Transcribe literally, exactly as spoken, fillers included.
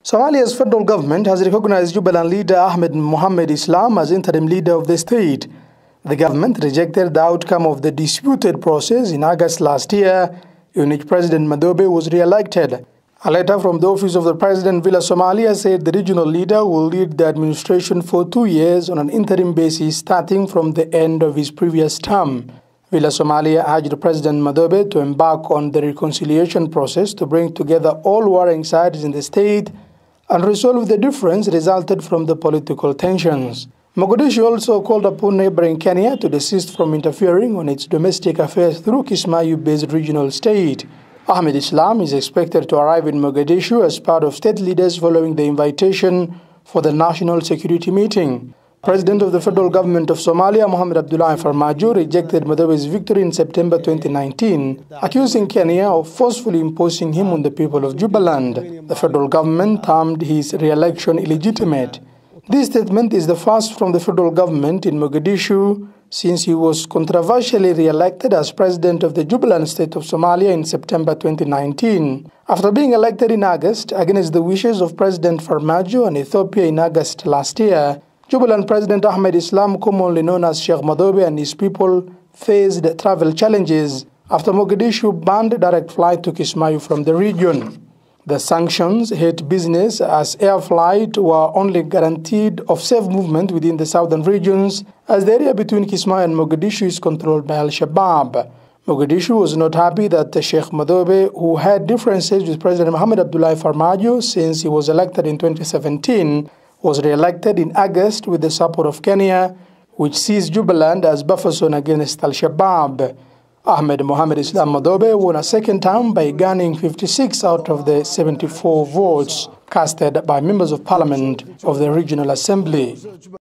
Somalia's federal government has recognized Jubaland leader Ahmed Mohamed Islam as interim leader of the state. The government rejected the outcome of the disputed process in August last year, in which President Madhobe was re-elected. A letter from the office of the President Villa Somalia said the regional leader will lead the administration for two years on an interim basis starting from the end of his previous term. Villa Somalia urged President Madhobe to embark on the reconciliation process to bring together all warring sides in the state and resolve the difference resulted from the political tensions. Mogadishu also called upon neighboring Kenya to desist from interfering on its domestic affairs through Kismayu-based regional state. Ahmed Islam is expected to arrive in Mogadishu as part of state leaders following the invitation for the National Security Meeting. President of the federal government of Somalia, Mohamed Abdullahi Farmajo, rejected Madhobe's victory in September twenty nineteen, accusing Kenya of forcefully imposing him on the people of Jubaland. The federal government termed his re-election illegitimate. This statement is the first from the federal government in Mogadishu since he was controversially re-elected as president of the Jubaland state of Somalia in September twenty nineteen. After being elected in August against the wishes of President Farmajo and Ethiopia in August last year, Jubaland President Ahmed Islam, commonly known as Sheikh Madhobe, and his people faced travel challenges after Mogadishu banned direct flight to Kismayu from the region. The sanctions hit business as air flight were only guaranteed of safe movement within the southern regions, as the area between Kismayu and Mogadishu is controlled by Al-Shabaab. Mogadishu was not happy that Sheikh Madhobe, who had differences with President Mohamed Abdullahi Farmajo since he was elected in twenty seventeen, was re-elected in August with the support of Kenya, which sees Jubaland as buffer zone against Al-Shabaab. Ahmed Mohamed Islam Madhobe won a second term by garnering fifty-six out of the seventy-four votes casted by members of parliament of the Regional Assembly.